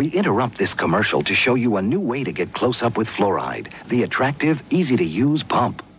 interrupt this commercial to show you a new way to get close up with fluoride, the attractive, easy-to-use pump.